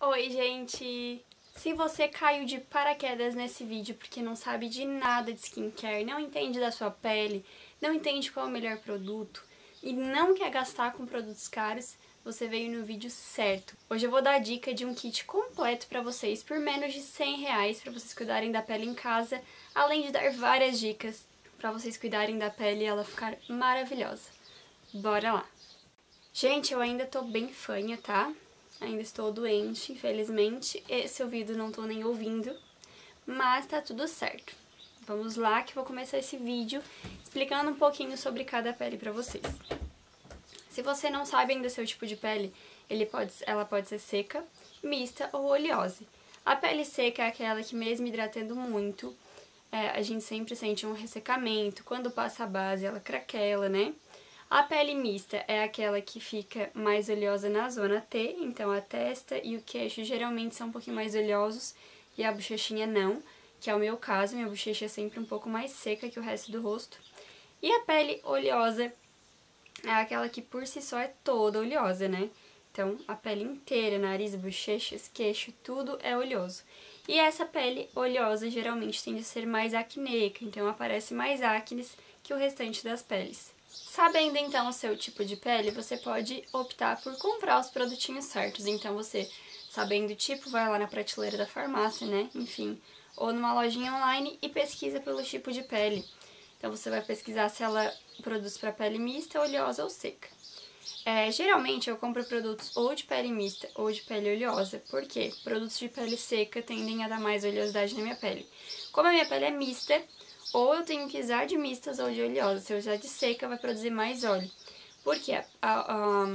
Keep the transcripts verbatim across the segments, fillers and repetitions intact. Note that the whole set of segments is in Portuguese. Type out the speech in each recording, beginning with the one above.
Oi, gente! Se você caiu de paraquedas nesse vídeo porque não sabe de nada de skincare, não entende da sua pele, não entende qual é o melhor produto e não quer gastar com produtos caros, você veio no vídeo certo. Hoje eu vou dar a dica de um kit completo pra vocês por menos de cem reais pra vocês cuidarem da pele em casa, além de dar várias dicas pra vocês cuidarem da pele e ela ficar maravilhosa. Bora lá! Gente, eu ainda tô bem fanha, tá? Ainda estou doente, infelizmente. Esse ouvido não tô nem ouvindo, mas tá tudo certo. Vamos lá que eu vou começar esse vídeo explicando um pouquinho sobre cada pele pra vocês. Se você não sabe ainda seu tipo de pele, ele pode, ela pode ser seca, mista ou oleosa. A pele seca é aquela que mesmo hidratando muito, é, a gente sempre sente um ressecamento. Quando passa a base, ela craquela, né? A pele mista é aquela que fica mais oleosa na zona T, então a testa e o queixo geralmente são um pouquinho mais oleosos e a bochechinha não, que é o meu caso, minha bochecha é sempre um pouco mais seca que o resto do rosto. E a pele oleosa é aquela que por si só é toda oleosa, né? Então a pele inteira, nariz, bochechas, queixo, tudo é oleoso. E essa pele oleosa geralmente tende a ser mais acneica, então aparece mais acnes que o restante das peles. Sabendo então o seu tipo de pele, você pode optar por comprar os produtinhos certos. Então você, sabendo o tipo, vai lá na prateleira da farmácia, né? Enfim, ou numa lojinha online e pesquisa pelo tipo de pele. Então você vai pesquisar se ela produz para pele mista, oleosa ou seca. É, geralmente eu compro produtos ou de pele mista ou de pele oleosa, porque produtos de pele seca tendem a dar mais oleosidade na minha pele. Como a minha pele é mista, ou eu tenho que usar de mistas ou de oleosa. Se eu usar de seca, vai produzir mais óleo. Porque a, a, a,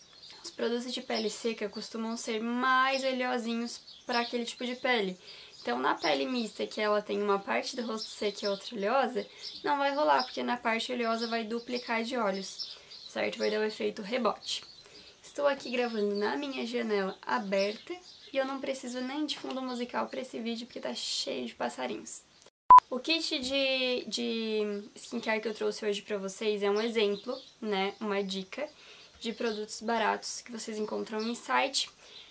os produtos de pele seca costumam ser mais oleosinhos para aquele tipo de pele. Então, na pele mista, que ela tem uma parte do rosto seca e outra oleosa, não vai rolar, porque na parte oleosa vai duplicar de óleos, certo? Vai dar o efeito rebote. Estou aqui gravando na minha janela aberta e eu não preciso nem de fundo musical para esse vídeo, porque tá cheio de passarinhos. O kit de, de skincare que eu trouxe hoje pra vocês é um exemplo, né, uma dica de produtos baratos que vocês encontram em site.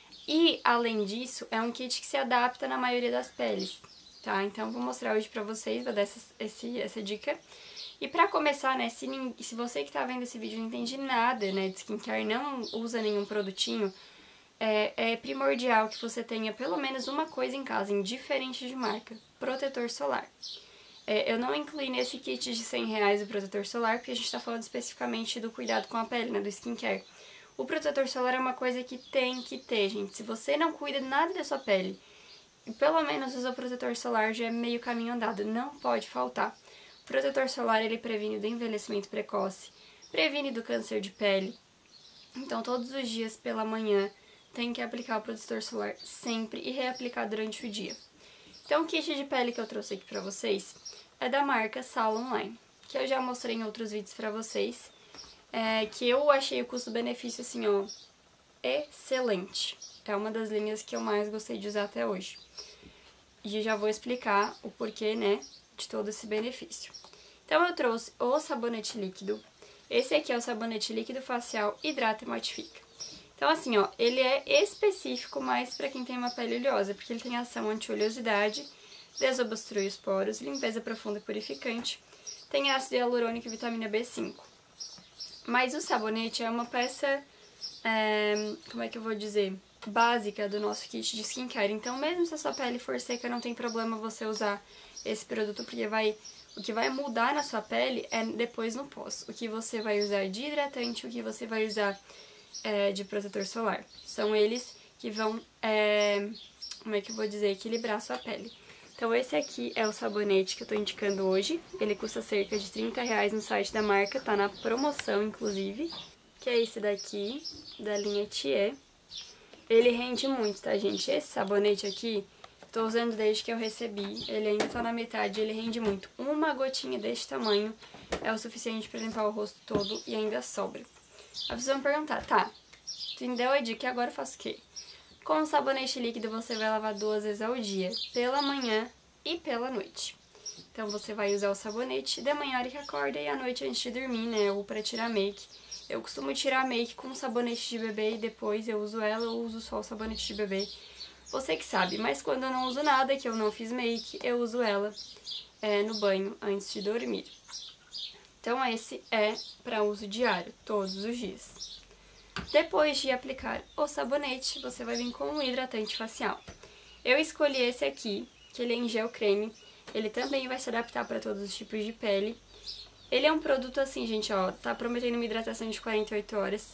E, além disso, é um kit que se adapta na maioria das peles, tá? Então, vou mostrar hoje pra vocês, vou dar essa, esse, essa dica. E pra começar, né, se, se você que tá vendo esse vídeo não entende nada, né, de skincare, não usa nenhum produtinho, É, é primordial que você tenha pelo menos uma coisa em casa, indiferente de marca, protetor solar. É, eu não incluí nesse kit de cem reais o protetor solar, porque a gente está falando especificamente do cuidado com a pele, né, do skincare. O protetor solar é uma coisa que tem que ter, gente. Se você não cuida nada da sua pele, e pelo menos usa o protetor solar, já é meio caminho andado, não pode faltar. O protetor solar, ele previne do envelhecimento precoce, previne do câncer de pele. Então, todos os dias pela manhã, tem que aplicar o protetor solar sempre e reaplicar durante o dia. Então, o kit de pele que eu trouxe aqui pra vocês é da marca Sala Online, que eu já mostrei em outros vídeos pra vocês, é, que eu achei o custo-benefício, assim, ó, excelente. É uma das linhas que eu mais gostei de usar até hoje. E eu já vou explicar o porquê, né, de todo esse benefício. Então, eu trouxe o sabonete líquido. Esse aqui é o sabonete líquido facial Hidrata e Matifica. Então, assim, ó, ele é específico mais pra quem tem uma pele oleosa, porque ele tem ação anti-oleosidade, desobstrui os poros, limpeza profunda e purificante, tem ácido hialurônico e vitamina B cinco. Mas o sabonete é uma peça, é, como é que eu vou dizer, básica do nosso kit de skincare. Então, mesmo se a sua pele for seca, não tem problema você usar esse produto, porque vai, o que vai mudar na sua pele é depois no pós. O que você vai usar de hidratante, o que você vai usar É, de protetor solar. São eles que vão, é, como é que eu vou dizer, equilibrar a sua pele. Então esse aqui é o sabonete que eu tô indicando hoje. Ele custa cerca de trinta reais no site da marca, tá na promoção inclusive. Que é esse daqui, da linha Thier. Ele rende muito, tá, gente? Esse sabonete aqui, tô usando desde que eu recebi. Ele ainda tá na metade, ele rende muito. Uma gotinha deste tamanho é o suficiente pra limpar o rosto todo e ainda sobra. A pessoa vai me perguntar, tá, tu me deu a dica e agora eu faço o quê? Com o sabonete líquido você vai lavar duas vezes ao dia, pela manhã e pela noite. Então você vai usar o sabonete de manhã hora que acorda e à noite antes de dormir, né, ou pra tirar make. Eu costumo tirar a make com sabonete de bebê e depois eu uso ela ou uso só o sabonete de bebê. Você que sabe, mas quando eu não uso nada, que eu não fiz make, eu uso ela é, no banho antes de dormir. Então esse é para uso diário, todos os dias. Depois de aplicar o sabonete, você vai vir com um hidratante facial. Eu escolhi esse aqui, que ele é em gel creme. Ele também vai se adaptar para todos os tipos de pele. Ele é um produto assim, gente, ó, tá prometendo uma hidratação de quarenta e oito horas.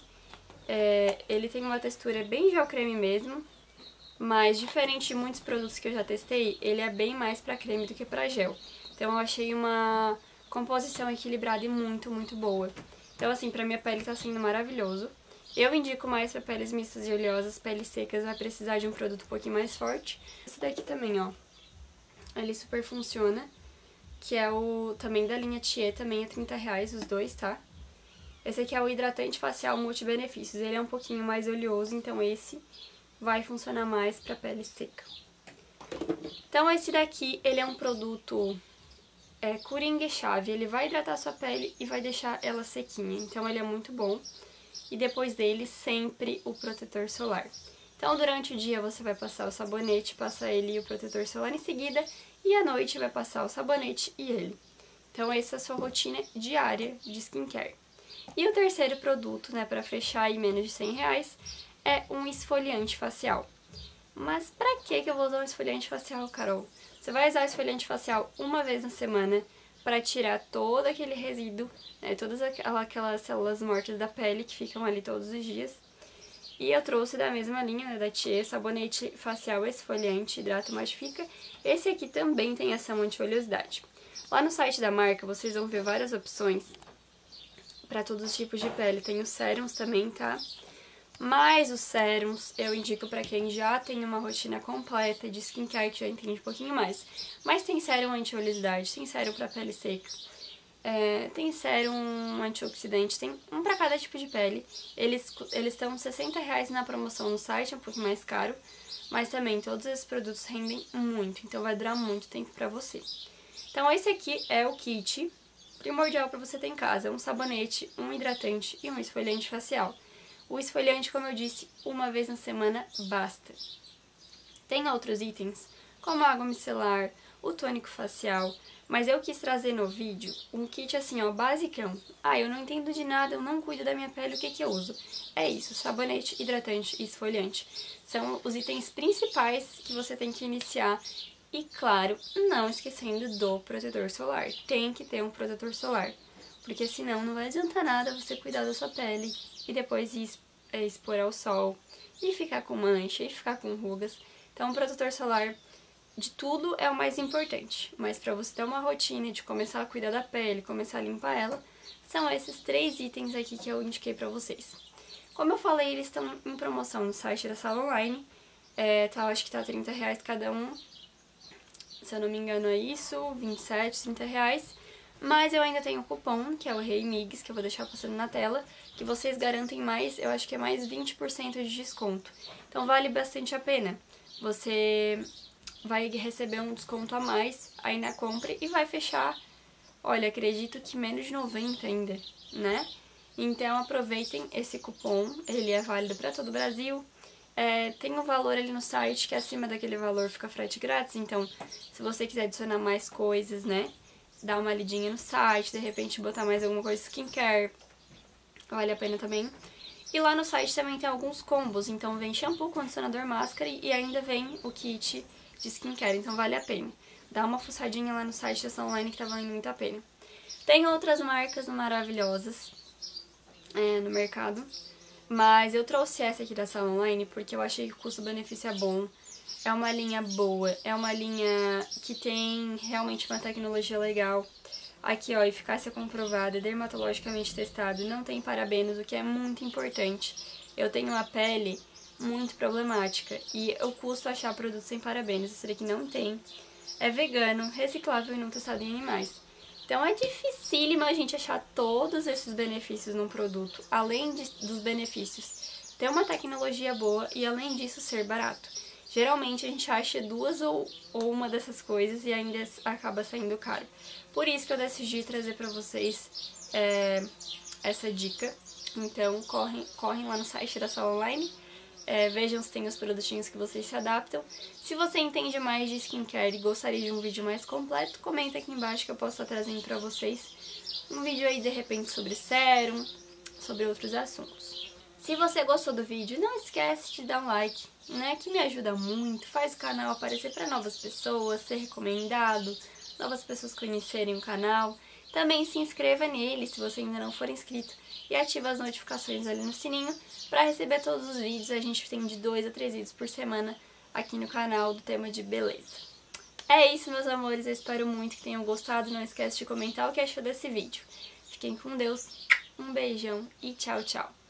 É, ele tem uma textura bem gel creme mesmo, mas diferente de muitos produtos que eu já testei, ele é bem mais pra creme do que pra gel. Então eu achei uma composição equilibrada e muito, muito boa. Então assim, pra minha pele tá sendo maravilhoso. Eu indico mais pra peles mistas e oleosas, peles secas vai precisar de um produto um pouquinho mais forte. Esse daqui também, ó, ele super funciona, que é o também da linha Thier, também é trinta reais os dois, tá? Esse aqui é o hidratante facial multibenefícios, ele é um pouquinho mais oleoso, então esse vai funcionar mais pra pele seca. Então esse daqui, ele é um produto é, Coringa-chave, ele vai hidratar sua pele e vai deixar ela sequinha, então ele é muito bom. E depois dele, sempre o protetor solar. Então durante o dia você vai passar o sabonete, passa ele e o protetor solar em seguida, e à noite vai passar o sabonete e ele. Então essa é a sua rotina diária de skincare. E o terceiro produto, né, pra fechar aí menos de cem reais, é um esfoliante facial. Mas pra que que eu vou usar um esfoliante facial, Carol? Você vai usar o esfoliante facial uma vez na semana para tirar todo aquele resíduo, né, todas aquelas células mortas da pele que ficam ali todos os dias. E eu trouxe da mesma linha, né, da Thier, sabonete facial esfoliante, hidrata, matifica. Esse aqui também tem ação anti-oleosidade. Lá no site da marca vocês vão ver várias opções para todos os tipos de pele. Tem os sérums também, tá? Mas os sérums eu indico para quem já tem uma rotina completa de skincare, que já entende um pouquinho mais. Mas tem sérum anti-oleosidade, tem sérum para pele seca, é, tem sérum antioxidante, tem um para cada tipo de pele. Eles eles estão sessenta reais na promoção no site, é um pouco mais caro. Mas também todos esses produtos rendem muito, então vai durar muito tempo para você. Então esse aqui é o kit primordial para você ter em casa. Um sabonete, um hidratante e um esfoliante facial. O esfoliante, como eu disse, uma vez na semana basta. Tem outros itens, como a água micelar, o tônico facial, mas eu quis trazer no vídeo um kit assim, ó, basicão. Ah, eu não entendo de nada, eu não cuido da minha pele, o que que eu uso? É isso, sabonete, hidratante e esfoliante. São os itens principais que você tem que iniciar. E claro, não esquecendo do protetor solar. Tem que ter um protetor solar, porque senão não vai adiantar nada você cuidar da sua pele e depois ir expor ao sol, e ficar com mancha, e ficar com rugas. Então o protetor solar de tudo é o mais importante, mas para você ter uma rotina de começar a cuidar da pele, começar a limpar ela, são esses três itens aqui que eu indiquei para vocês. Como eu falei, eles estão em promoção no site da Sala Online, é, tá, acho que tá trinta reais cada um, se eu não me engano é isso, vinte e sete, trinta reais. Mas eu ainda tenho o cupom, que é o REIMIGS, que eu vou deixar passando na tela, que vocês garantem mais, eu acho que é mais vinte por cento de desconto. Então vale bastante a pena. Você vai receber um desconto a mais aí na compra e vai fechar, olha, acredito que menos de noventa ainda, né? Então aproveitem esse cupom, ele é válido para todo o Brasil. É, tem um valor ali no site que acima daquele valor fica frete grátis, então se você quiser adicionar mais coisas, né? Dar uma lidinha no site, de repente botar mais alguma coisa de skincare, vale a pena também. E lá no site também tem alguns combos, então vem shampoo, condicionador, máscara e ainda vem o kit de skincare, então vale a pena. Dá uma fuçadinha lá no site da Sala Online que tá valendo muito a pena. Tem outras marcas maravilhosas é, no mercado, mas eu trouxe essa aqui da Sala Online porque eu achei que o custo-benefício é bom. É uma linha boa, é uma linha que tem realmente uma tecnologia legal. Aqui, ó, eficácia comprovada, dermatologicamente testado, não tem parabenos, o que é muito importante. Eu tenho uma pele muito problemática e eu custo achar produtos sem parabenos, esse daqui não tem. É vegano, reciclável e não testado em animais. Então é dificílimo a gente achar todos esses benefícios num produto, além de, dos benefícios ter uma tecnologia boa e além disso ser barato. Geralmente a gente acha duas ou, ou uma dessas coisas e ainda acaba saindo caro. Por isso que eu decidi trazer pra vocês é, essa dica. Então, correm, correm lá no site da Sala Online, é, vejam se tem os produtinhos que vocês se adaptam. Se você entende mais de skincare e gostaria de um vídeo mais completo, comenta aqui embaixo que eu posso estar trazendo pra vocês um vídeo aí, de repente, sobre sérum, sobre outros assuntos. Se você gostou do vídeo, não esquece de dar um like, né, que me ajuda muito, faz o canal aparecer para novas pessoas, ser recomendado, novas pessoas conhecerem o canal. Também se inscreva nele se você ainda não for inscrito e ativa as notificações ali no sininho para receber todos os vídeos. A gente tem de dois a três vídeos por semana aqui no canal do tema de beleza. É isso, meus amores, eu espero muito que tenham gostado. Não esquece de comentar o que achou desse vídeo. Fiquem com Deus, um beijão e tchau, tchau!